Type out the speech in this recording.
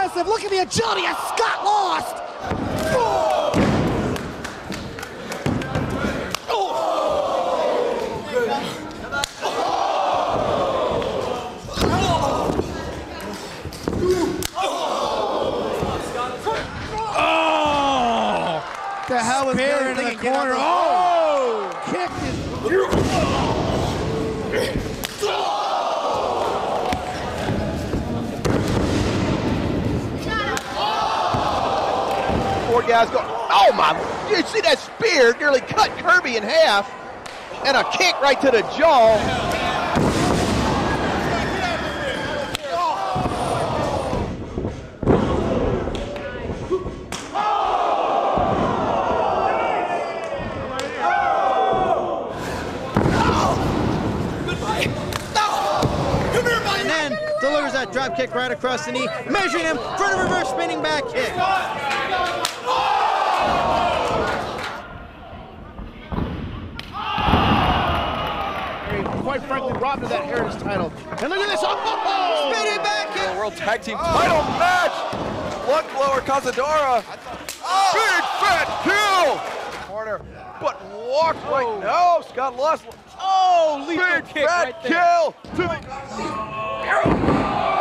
impressive. Look at the agility as Scott lost. The hell is there into the corner? Oh! Kicked his. Four guys go. Oh my! You see that spear nearly cut Kirby in half, and a kick right to the jaw. Delivers that drop kick right across the knee, measuring him for the reverse spinning back kick. Quite frankly, robbed of that Heritage title. And look at this! Oh! Spinning back kick! World Tag Team title match! Blood blower Cazadora. Big fat kill! Corner, but walked right now. Scott lost. Oh, lethal big kick fat right there. kill! To the